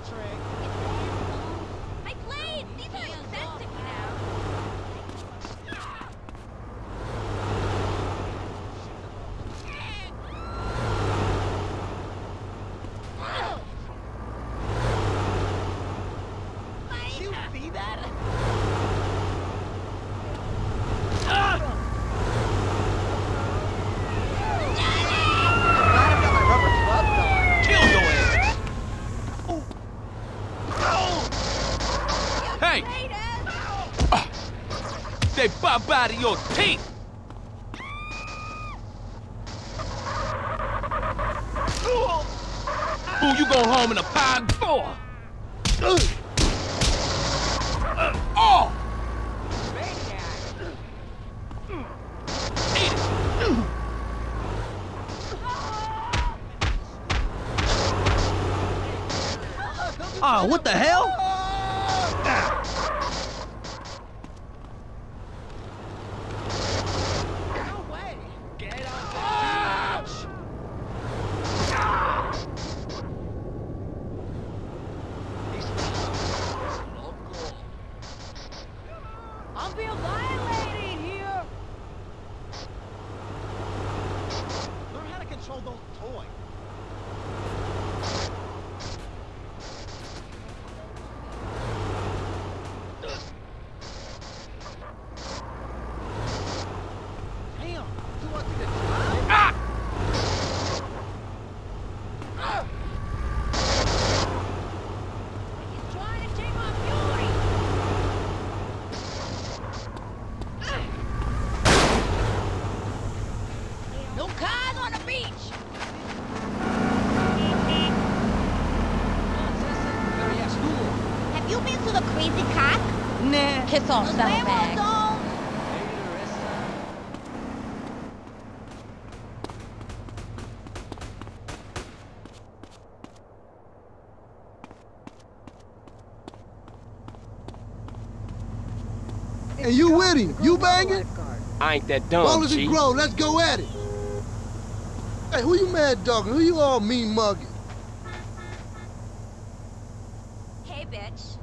My blades! These are expensive now. You see that? Hey! They pop out of your teeth! Who you go home in a pile for? Oh! Eat it! Oh, what the hell? No way! Get off the I'm being violated here! Learn how to control those toys. No cars on the beach! Have you been to the Crazy Cock? Nah. Piss off, saddlebags. And you with him? You banging? I ain't that dumb, Long as it Chief. grow, let's go at it. Hey, who you mad dogging? Who you all mean mugging? Hey, bitch.